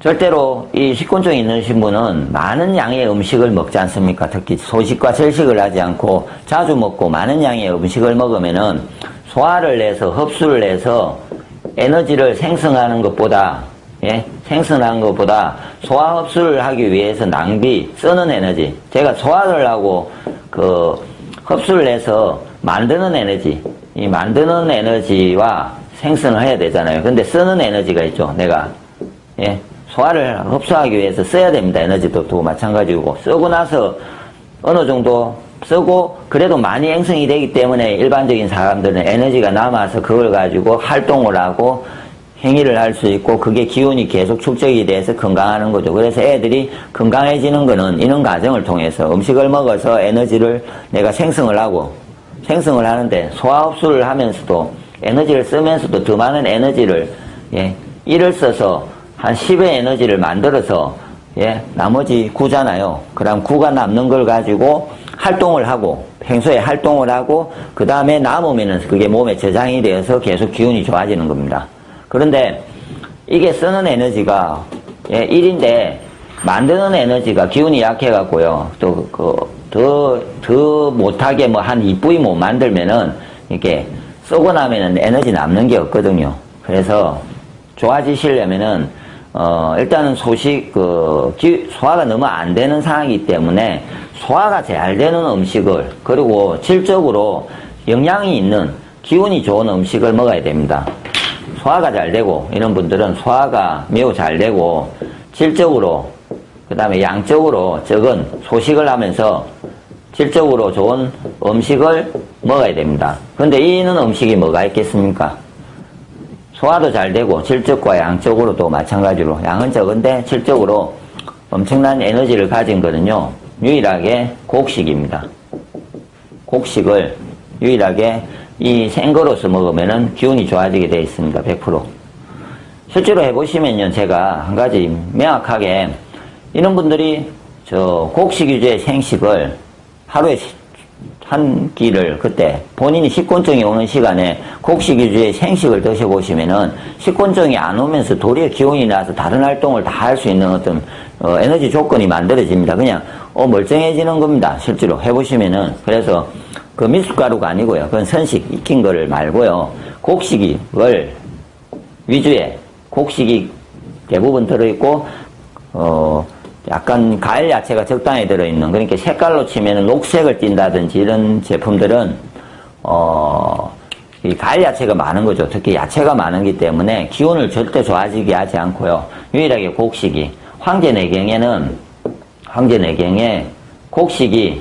절대로 이 식곤증이 있으신 분은 많은 양의 음식을 먹지 않습니까? 특히 소식과 절식을 하지 않고 자주 먹고 많은 양의 음식을 먹으면은 소화를 해서 흡수를 해서 에너지를 생성하는 것보다 생성하는 것보다 소화 흡수를 하기 위해서 쓰는 에너지. 제가 소화를 하고 흡수를 해서 만드는 에너지. 이 만드는 에너지와 생성을 해야 되잖아요. 근데 쓰는 에너지가 있죠. 소화를 흡수하기 위해서 써야 됩니다. 에너지도 마찬가지고. 쓰고 나서 어느 정도 쓰고 그래도 많이 행성이 되기 때문에 일반적인 사람들은 에너지가 남아서 그걸 가지고 활동을 하고 행위를 할 수 있고 그게 기운이 계속 축적이 돼서 건강하는 거죠. 그래서 애들이 건강해지는 거는 이런 과정을 통해서 음식을 먹어서 에너지를 내가 생성을 하는데 소화 흡수를 하면서도 에너지를 쓰면서도 더 많은 에너지를 일을 써서 한 10의 에너지를 만들어서 나머지 9잖아요. 그럼 9가 남는 걸 가지고 활동을 하고 평소에 활동을 하고 그 다음에 남으면은 그게 몸에 저장이 되어서 계속 기운이 좋아지는 겁니다. 그런데 이게 쓰는 에너지가 1인데 만드는 에너지가 기운이 약해갖고요. 또 더 못하게 한 2부위 못 만들면은 이게 쓰고 나면은 에너지 남는 게 없거든요. 그래서 좋아지시려면은 일단은 소화가 너무 안 되는 상황이기 때문에 소화가 잘 되는 음식을 그리고 질적으로 영양이 있는 기운이 좋은 음식을 먹어야 됩니다. 소화가 잘 되고 이런 분들은 소화가 매우 잘 되고 질적으로 그 다음에 양적으로 적은 소식을 하면서 질적으로 좋은 음식을 먹어야 됩니다. 그런데 이는 음식이 뭐가 있겠습니까? 소화도 잘 되고 질적과 양적으로도 마찬가지로 양은 적은데 질적으로 엄청난 에너지를 가진 거는요. 유일하게 곡식입니다. 곡식을 유일하게 이 생거로서 먹으면은 기운이 좋아지게 되어 있습니다. 100%. 실제로 해보시면요. 제가 한 가지 명확하게 이런 분들이 곡식 위주의 생식을 하루에 한 끼를 그때 본인이 식곤증이 오는 시간에 곡식 위주의 생식을 드셔보시면은 식곤증이 안 오면서 도리어 기운이 나서 다른 활동을 다 할 수 있는 어떤 에너지 조건이 만들어집니다. 그냥 멀쩡해지는 겁니다. 실제로 해보시면은. 그래서 그 미숫가루가 아니고요. 그건 선식 익힌 거를 말고요. 곡식을 위주의 곡식이 대부분 들어있고 약간 가을 야채가 적당히 들어있는, 그러니까 색깔로 치면은 녹색을 띈다든지 이런 제품들은 이 가을 야채가 많은 거죠. 특히 야채가 많기 때문에 기운을 절대 좋아지게 하지 않고요. 유일하게 곡식이 황제내경에 곡식이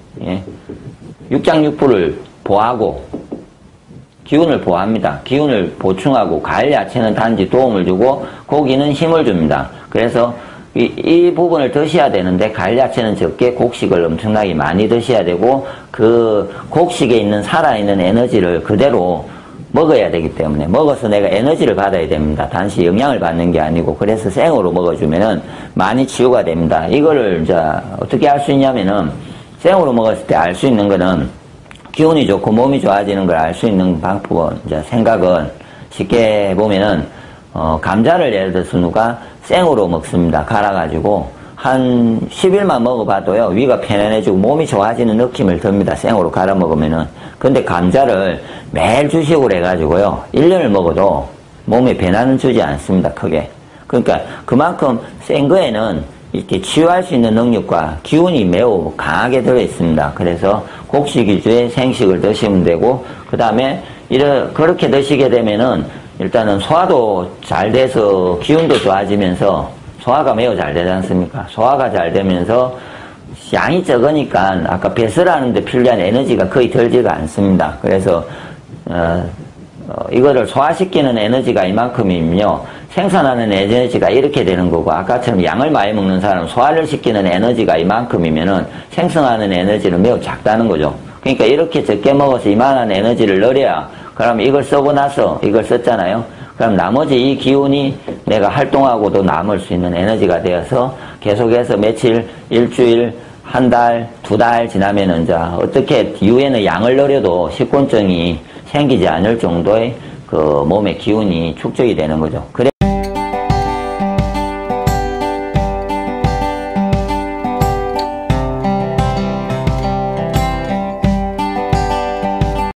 육장육부를 보하고 기운을 보합니다. 기운을 보충하고 가을 야채는 단지 도움을 주고 고기는 힘을 줍니다. 그래서 이 부분을 드셔야 되는데 가을 야채는 적게 곡식을 엄청나게 많이 드셔야 되고 그 곡식에 있는 살아있는 에너지를 그대로 먹어야 되기 때문에 먹어서 내가 에너지를 받아야 됩니다. 단지 영양을 받는 게 아니고 그래서 생으로 먹어주면은 많이 치유가 됩니다. 이거를 이제 어떻게 알 수 있냐면은 생으로 먹었을 때 알 수 있는 거는 기운이 좋고 몸이 좋아지는 걸 알 수 있는 방법은 이제 생각은 쉽게 보면은 감자를 예를 들어서 누가 생으로 먹습니다. 갈아가지고 한 10일만 먹어봐도요 위가 편안해지고 몸이 좋아지는 느낌을 듭니다. 생으로 갈아 먹으면은. 근데 감자를 매일 주식으로 해가지고요 1년을 먹어도 몸에 변화는 주지 않습니다. 크게. 그러니까 그만큼 센 거에는 이렇게 치유할 수 있는 능력과 기운이 매우 강하게 들어있습니다. 그래서 곡식 위주의 생식을 드시면 되고 그 다음에 그렇게 드시게 되면은 일단은 소화도 잘 돼서 기운도 좋아지면서 소화가 매우 잘 되지 않습니까? 소화가 잘 되면서 양이 적으니까 아까 배설하는 데 필요한 에너지가 거의 들지가 않습니다. 그래서 이거를 소화시키는 에너지가 이만큼이면요 생산하는 에너지가 이렇게 되는 거고 아까처럼 양을 많이 먹는 사람은 소화를 시키는 에너지가 이만큼이면은 생성하는 에너지는 매우 작다는 거죠. 그러니까 이렇게 적게 먹어서 이만한 에너지를 넣어야 그럼 이걸 쓰고 나서 이걸 썼잖아요. 그럼 나머지 이 기운이 내가 활동하고도 남을 수 있는 에너지가 되어서 계속해서 며칠, 일주일, 한 달, 2달 지나면은 이제 어떻게 이후에는 양을 넣어도 식곤증이 생기지 않을 정도의 그 몸의 기운이 축적이 되는 거죠.